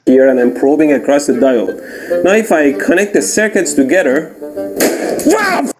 here and I'm probing across the diode. Now if I connect the circuits together, wow!